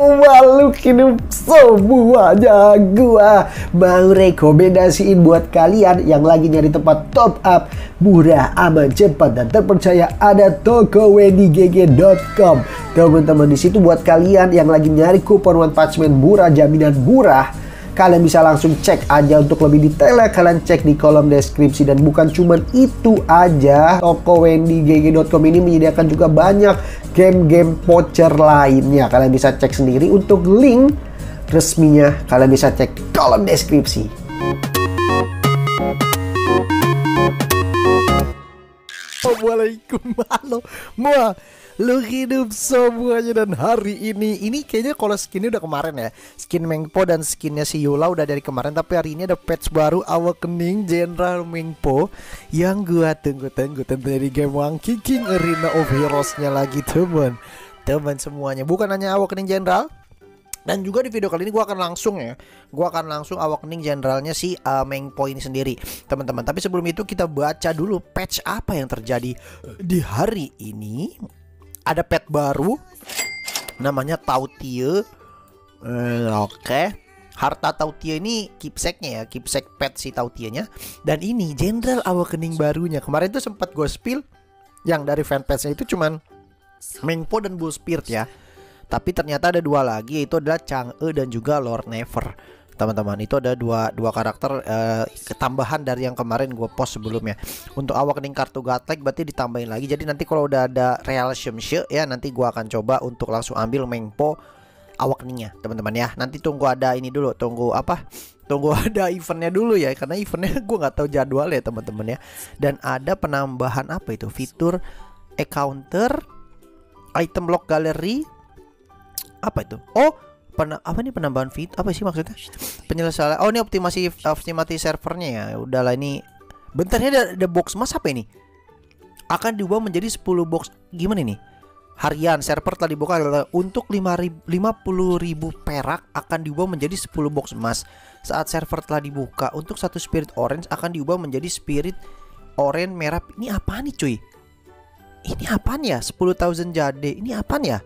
Makhluk hidup semuanya, gua mau rekomendasiin buat kalian yang lagi nyari tempat top up murah, aman, cepat, dan terpercaya. Ada tokowendigg.com. Teman-teman, di situ buat kalian yang lagi nyari kupon one punch man murah, jaminan murah, kalian bisa langsung cek aja. Untuk lebih detailnya kalian cek di kolom deskripsi. Dan bukan cuman itu aja, tokowendigg.com ini menyediakan juga banyak game-game voucher lainnya. Kalian bisa cek sendiri. Untuk link resminya kalian bisa cek kolom deskripsi. Assalamualaikum, halo makhluk hidup semuanya. Dan hari ini kayaknya kalau skinnya udah kemarin ya, skin Mengpo dan skinnya si Yola udah dari kemarin. Tapi hari ini ada patch baru Awakening General Mengpo yang gua tunggu-tunggu, tentunya di game Monkey King Arena of Heroes-nya lagi teman semuanya. Bukan hanya Awakening General, dan juga di video kali ini gue akan langsung Awakening Generalnya si Mengpo ini sendiri, teman-teman. Tapi sebelum itu kita baca dulu patch apa yang terjadi di hari ini. Ada patch baru namanya Tautie. Oke. Harta Tautie ini keepsake-nya ya, keepsake pet si Tautie-nya. Dan ini General Awakening barunya. Kemarin tuh sempat gue spill yang dari fanpage-nya itu cuman Mengpo dan Bull Spirit ya. Tapi ternyata ada dua lagi, yaitu adalah Chang'e dan juga Lord Never. Teman-teman, itu ada dua karakter ketambahan dari yang kemarin gue post sebelumnya. Untuk Awakening kartu Gatlek berarti ditambahin lagi. Jadi nanti kalau udah ada Real Shemshe ya, nanti gue akan coba untuk langsung ambil Mengpo Awakeningnya, teman-teman ya. Nanti tunggu ada ini dulu, tunggu ada eventnya dulu ya, karena eventnya gue nggak tahu jadwal ya, teman-teman ya. Dan ada penambahan apa itu, fitur encounter, item lock gallery. Apa itu? Oh, apa nih penambahan fit? Apa sih maksudnya? Penyelesaian. Oh, ini optimasi servernya ya. Udahlah ini. Bentar, ini ada box emas apa ini? Akan diubah menjadi 10 box. Gimana ini? Harian server telah dibuka adalah untuk 50.000 perak akan diubah menjadi 10 box emas. Saat server telah dibuka, untuk satu spirit orange akan diubah menjadi spirit orange merah. Ini apaan nih, cuy? Ini apaan ya? 10.000 jade. Ini apaan ya?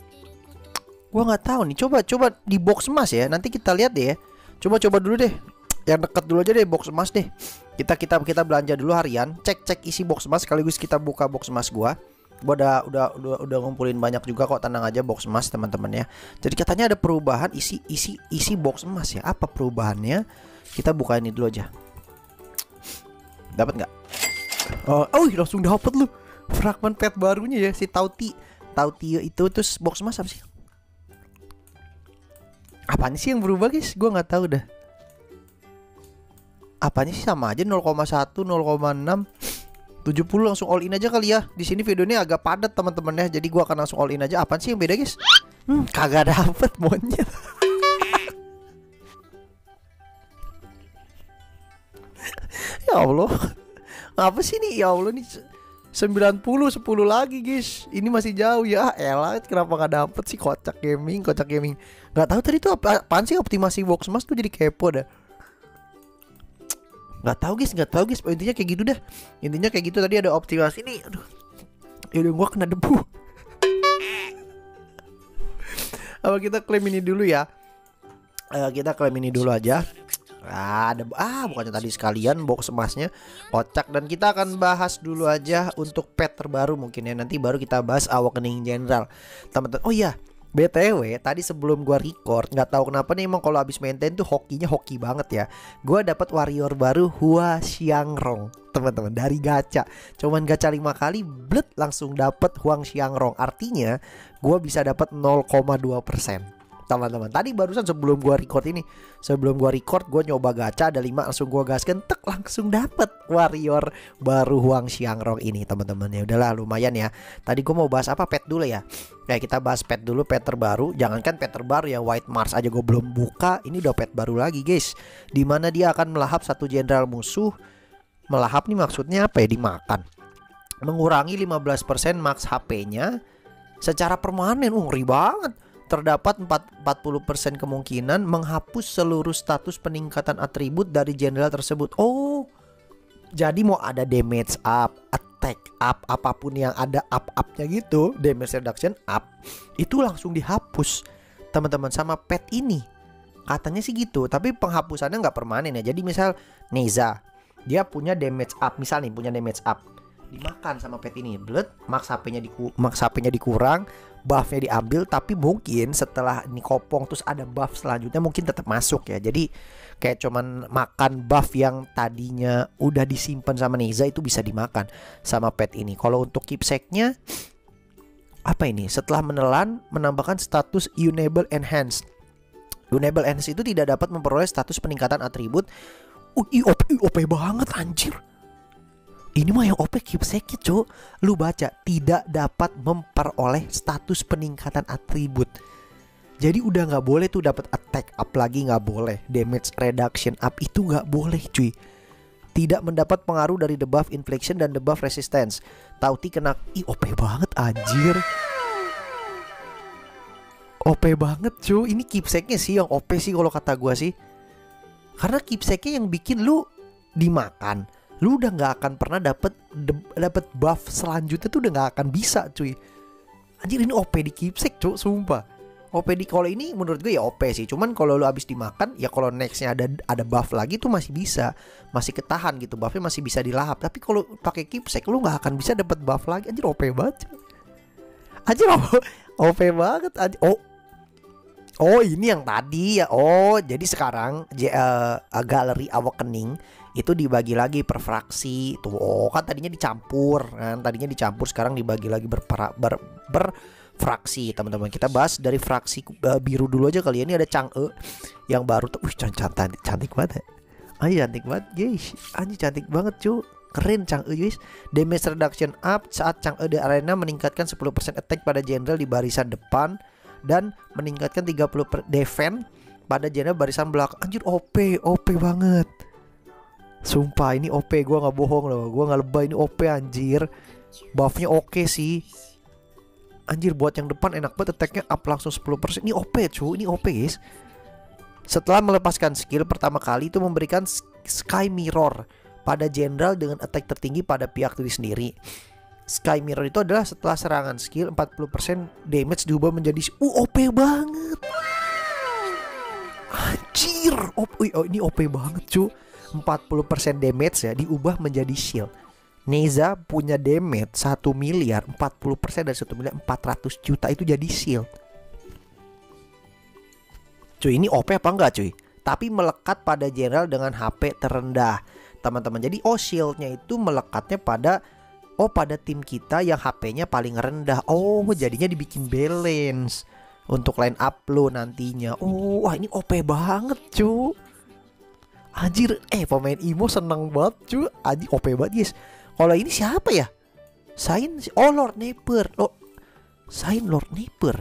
Gua nggak tahu nih. Coba di box emas ya. Nanti kita lihat deh ya. Coba dulu deh. Yang deket dulu aja deh, box emas deh. Kita belanja dulu harian. Cek isi box emas sekaligus kita buka box emas gua. Gua udah ngumpulin banyak juga kok, tenang aja box emas, teman-teman ya. Jadi katanya ada perubahan isi box emas ya. Apa perubahannya? Kita buka ini dulu aja. Dapat nggak? Oh, langsung dapat lu. Fragment pet barunya ya, si Tautie itu. Terus box emas apa sih? Apaan sih yang berubah, guys? Gue nggak tahu dah. Apanya sih sama aja, 0,1, 0,6, 70 langsung all in aja kali ya. Di sini videonya agak padat, teman-teman ya. Jadi gue akan langsung all in aja. Apaan sih yang beda, guys? Kagak dapet monyet. Ya Allah. Apa sih nih? Ya Allah nih. 90 10 lagi, guys. Ini masih jauh ya. Elah, kenapa nggak dapet sih? Kocak gaming. Nggak tahu tadi tuh apaan sih optimasi box emas tuh, jadi kepo dah. Nggak tahu guys. Intinya kayak gitu dah. Intinya kayak gitu, tadi ada optimasi nih. Aduh. Yaudah, gua kena debu. Apa kita klaim ini dulu ya? Kita klaim ini dulu aja. Bukannya tadi sekalian box emasnya. Kocak. Dan kita akan bahas dulu aja untuk pet terbaru mungkin ya. Nanti baru kita bahas Awakening General, teman-teman. Oh iya, BTW tadi sebelum gua record, nggak tahu kenapa nih, emang kalau habis maintain tuh hoki banget ya. Gua dapat warrior baru Hua Xiangrong, teman-teman, dari gacha. Cuman gacha 5 kali, bled, langsung dapat Huang Xiangrong. Artinya gua bisa dapat 0,2%. Teman-teman, tadi barusan sebelum gua record gua nyoba gacha, ada 5, langsung gua gaskan, tek, langsung dapet warrior baru Huang Xiangrong ini, teman-teman. Ya udahlah, lumayan ya. Tadi gua mau bahas apa, pet dulu ya. Kayak kita bahas pet dulu, pet terbaru. Jangankan pet terbaru ya, White Mars aja gua belum buka, ini udah pet baru lagi, guys. Dimana dia akan melahap satu jenderal musuh. Melahap nih maksudnya apa ya? Dimakan. Mengurangi 15% max HP-nya secara permanen. Ngeri banget. Terdapat 40% kemungkinan menghapus seluruh status peningkatan atribut dari jenderal tersebut. Oh, jadi mau ada damage up, attack up, apapun yang ada up-upnya gitu, damage reduction up, itu langsung dihapus. teman-teman, sama pet ini. Katanya sih gitu, tapi penghapusannya nggak permanen ya. Jadi misal Neza, dia punya damage up, misal nih punya damage up, dimakan sama pet ini, blood, max HP-nya dikurang, buffnya diambil, tapi mungkin setelah ini kopong terus ada buff selanjutnya mungkin tetap masuk ya. Jadi kayak cuman makan buff yang tadinya udah disimpan sama Neza itu bisa dimakan sama pet ini. Kalau untuk keepsake-nya apa ini? Setelah menelan menambahkan status Unable Enhanced. Unable Enhanced itu tidak dapat memperoleh status peningkatan atribut. OP banget anjir. Ini mah yang OP keepsake cok. Lu baca, tidak dapat memperoleh status peningkatan atribut. Jadi udah gak boleh tuh dapat attack up lagi, gak boleh. Damage reduction up itu gak boleh cuy. Tidak mendapat pengaruh dari debuff infliction dan debuff resistance. Tauti kena. OP banget anjir. OP banget cuy. Ini keepsake-nya sih yang OP sih kalau kata gua sih. Karena keepsake-nya yang bikin lu dimakan, lu udah nggak akan pernah dapat buff selanjutnya tuh udah nggak akan bisa cuy. Anjir ini OP di keepsake cuy, sumpah. OP di kalau ini menurut gue ya OP sih. Cuman kalau lu abis dimakan ya kalau nextnya ada buff lagi tuh masih bisa, masih ketahan gitu, buffnya masih bisa dilahap. Tapi kalau pakai keepsake lu nggak akan bisa dapat buff lagi. Anjir OP banget cuy. Anjir OP banget anjir. Oh ini yang tadi ya. Oh jadi sekarang galeri Awakening itu dibagi lagi per fraksi tuh. Oh kan tadinya dicampur kan, sekarang dibagi lagi berfraksi teman-teman. Kita bahas dari fraksi biru dulu aja kali ya. Ini ada Chang'e yang baru tuh. Cantik banget ya. Cantik banget guys. Cantik banget cuy. Keren Chang'e guys. Damage reduction up saat Chang'e di arena meningkatkan 10% attack pada general di barisan depan dan meningkatkan 30% defense pada general barisan belakang. Anjir OP banget. Sumpah ini OP, gue gak bohong loh, gue gak lebay, ini OP anjir. Buffnya oke sih. Anjir buat yang depan enak banget, attacknya up langsung 10%. Ini OP cuy, ini OP guys. Setelah melepaskan skill pertama kali itu memberikan Sky Mirror pada general dengan attack tertinggi pada pihak diri sendiri. Sky Mirror itu adalah setelah serangan skill 40% damage diubah menjadi OP banget. Anjir ini OP banget cuy. 40% damage ya diubah menjadi shield. Neza punya damage 1 miliar, 40% dari 1 miliar 400 juta itu jadi shield. Cuy ini OP apa enggak cuy? Tapi melekat pada general dengan HP terendah teman-teman. Jadi shieldnya itu melekatnya pada tim kita yang HP-nya paling rendah. Jadinya dibikin balance untuk line up lo nantinya. Wah ini OP banget cu. Anjir pemain Imo seneng banget cu. Anjir OP banget guys. Kalau ini siapa ya? Lord Napier. Lord Napier.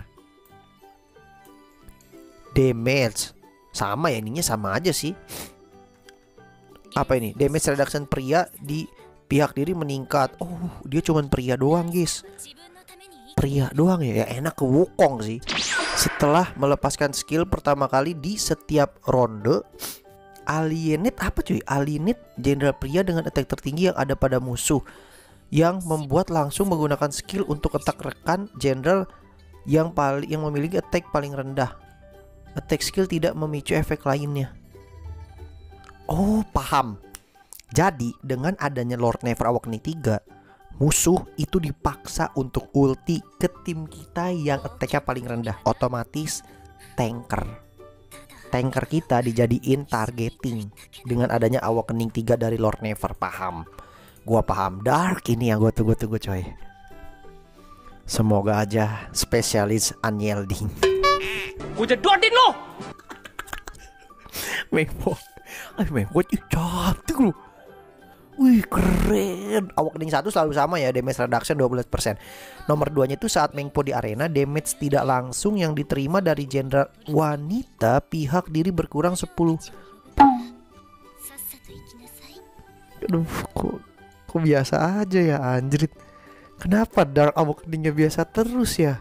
Damage sama ya, ininya sama aja sih. Apa ini? Damage reduction pria di pihak diri meningkat. Dia cuman pria doang guys. Pria doang ya enak ke Wukong sih. Setelah melepaskan skill pertama kali di setiap ronde, Alienate apa cuy? Alienate general pria dengan attack tertinggi yang ada pada musuh, yang membuat langsung menggunakan skill untuk attack rekan general yang memiliki attack paling rendah. Attack skill tidak memicu efek lainnya. Paham. Jadi dengan adanya Lord Never Awakening 3, musuh itu dipaksa untuk ulti ke tim kita yang attack-nya paling rendah. Otomatis tanker kita dijadiin targeting dengan adanya Awakening 3 dari Lord Never. Paham. Gua paham. Dark ini yang gue tunggu-tunggu coy. Semoga aja spesialis unyielding. Gue jedotin lo. Mengpo cantik lu. Wih keren. Awakening 1 selalu sama ya, damage reduction 12%. Nomor 2 nya itu saat Mengpo di arena, damage tidak langsung yang diterima dari jenderal wanita pihak diri berkurang 10. Aduh kok biasa aja ya anjrit. Kenapa Dark Awakening-nya biasa terus ya?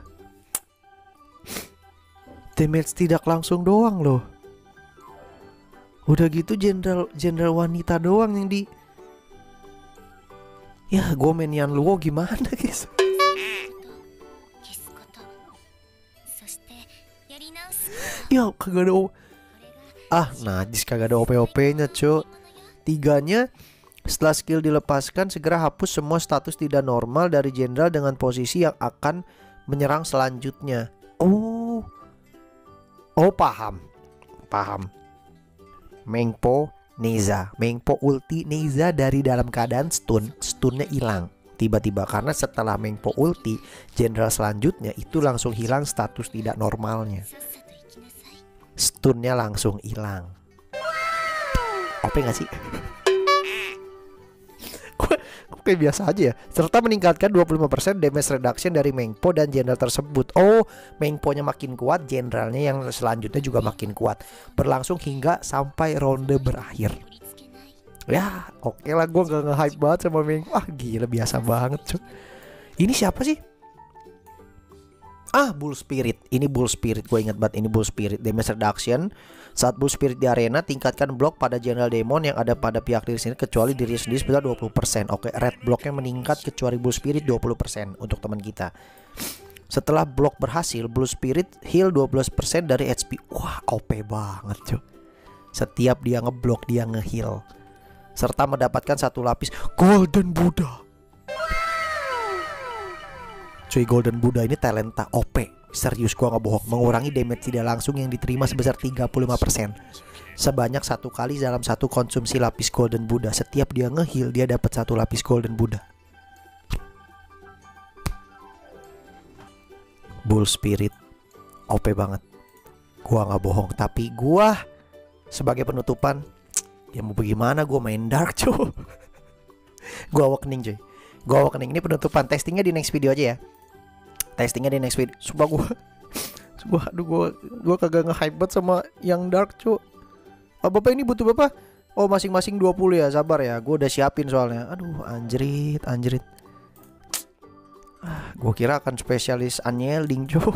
Damage tidak langsung doang loh. Udah gitu jenderal wanita doang yang di. Ya gue main Yan Luo gimana guys. Ya kagak ada najis, kagak ada OP-OP-nya cuk. Tiganya, setelah skill dilepaskan segera hapus semua status tidak normal dari jenderal dengan posisi yang akan menyerang selanjutnya. Oh paham. Mengpo Neza, Mengpo ulti Neza dari dalam keadaan stunnya hilang tiba-tiba, karena setelah Mengpo ulti jenderal selanjutnya itu langsung hilang status tidak normalnya, stunnya langsung hilang. OP gak sih? Kayak biasa aja ya. Serta meningkatkan 25% damage reduction dari Mengpo dan jenderal tersebut. Oh, Mengpo-nya makin kuat, jenderalnya yang selanjutnya juga makin kuat. Berlangsung hingga sampai ronde berakhir. Ya, oke lah, gue gak nge-hype banget sama Mengpo. Gila, biasa banget cuy. Ini siapa sih? Bull Spirit. Ini Bull Spirit, gue ingat banget. Ini Bull Spirit. Damage reduction saat Bull Spirit di arena, tingkatkan blok pada General Demon yang ada pada pihak diri sendiri kecuali diri sendiri sebesar 20%. Oke, red blocknya meningkat kecuali Bull Spirit 20% untuk teman kita. Setelah blok berhasil, Bull Spirit heal 12% dari HP. Wah, OP banget cuy. Setiap dia ngeblok, dia ngeheal. Serta mendapatkan satu lapis Golden Buddha. Cuy, Golden Buddha ini talenta OP. Serius, gua gak bohong. Mengurangi damage tidak langsung yang diterima sebesar 35%. Sebanyak satu kali dalam satu konsumsi lapis Golden Buddha. Setiap dia nge-heal, dia dapat satu lapis Golden Buddha. Bull Spirit OP banget. Gua gak bohong. Tapi gua sebagai penutupan, ya mau bagaimana, gua main Dark cuy. Gua Awakening cuy. Gua Awakening ini penutupan. Testingnya di next video aja ya. Testingnya di next video. Sumpah gue kagak nge-hype banget sama yang Dark cuy. Bapak ini butuh bapak? Oh, masing-masing 20 ya. Sabar ya, gue udah siapin soalnya. Aduh, anjrit. Gue kira akan spesialis unyielding cuy.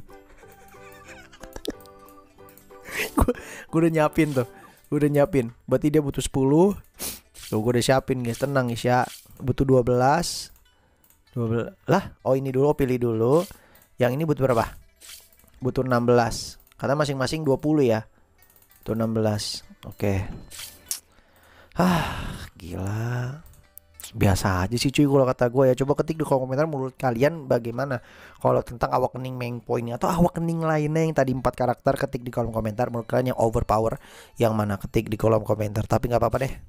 Gue udah nyiapin tuh. Berarti dia butuh 10. Tuh, gue udah siapin guys. Tenang guys ya. Butuh 12 lah. Oh, ini dulu, pilih dulu. Yang ini butuh berapa? Butuh 16. Karena masing-masing 20 ya. Butuh 16. Oke. Gila. Biasa aja sih cuy kalau kata gue ya. Coba ketik di kolom komentar menurut kalian bagaimana kalau tentang Awakening Mengpo ini, atau Awakening lainnya yang tadi 4 karakter. Ketik di kolom komentar menurut kalian yang overpower yang mana, ketik di kolom komentar. Tapi gak apa-apa deh.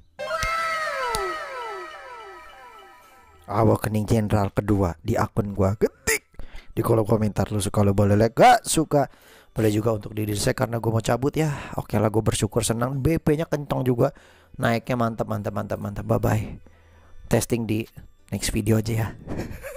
Awakening General kedua di akun gua, ketik di kolom komentar. Lu suka, lu boleh like, gak suka boleh juga untuk di dislike karena gua mau cabut ya. Oke lah, gua bersyukur, senang. BP nya kencang juga, naiknya mantap. Bye bye. Testing di next video aja ya.